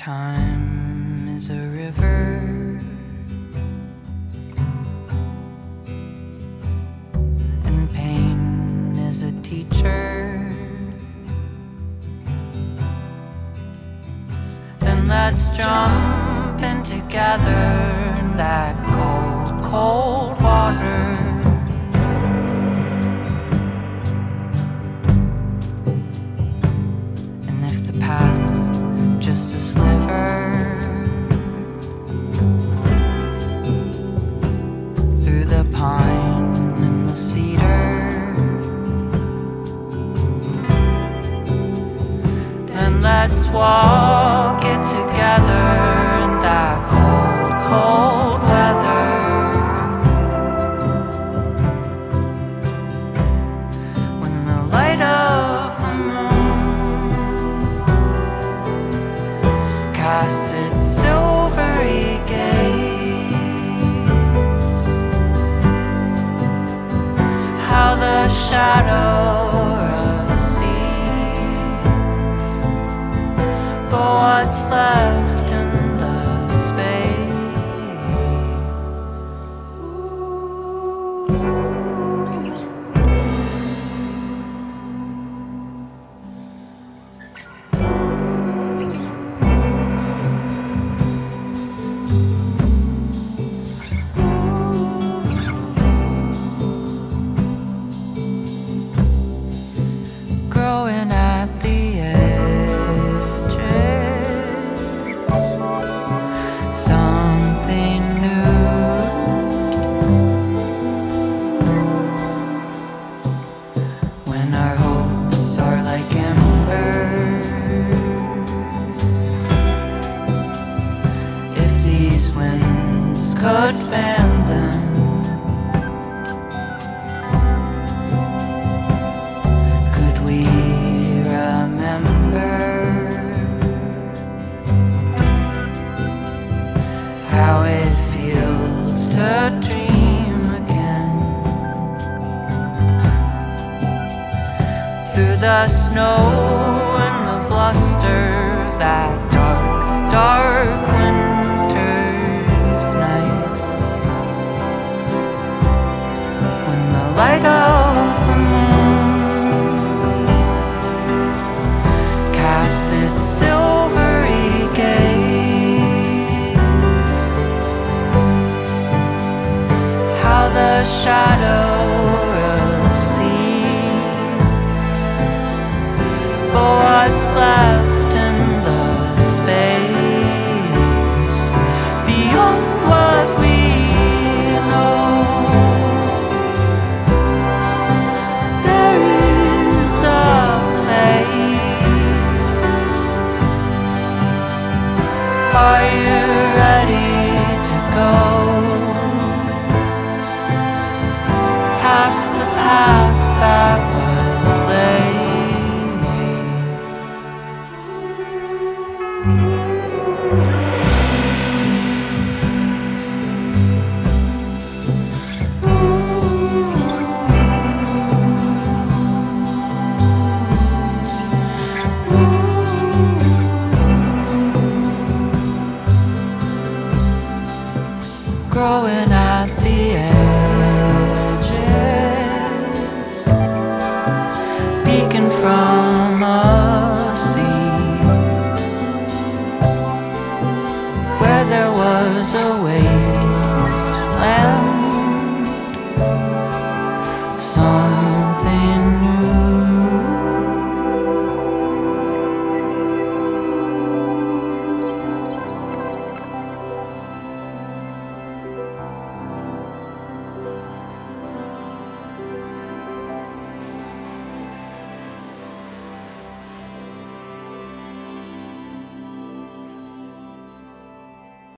Time is a river, and pain is a teacher. Then let's jump in together in that cold, cold water. And if the path's just a sliver through the pine and the cedar, then let's walk it together in that cold, cold weather. When the light of the moon casts its silvery gaze, how the shadow recedes, but what's left in the space? Growing at the edges, something new. When our hopes are like embers, if these winds could fan them, could we remember how it feels to dream again? Through the snow and the bluster of that dark, dark winter's night, when the light of the moon casts its silvery gaze, how the shadow recedes, but what's left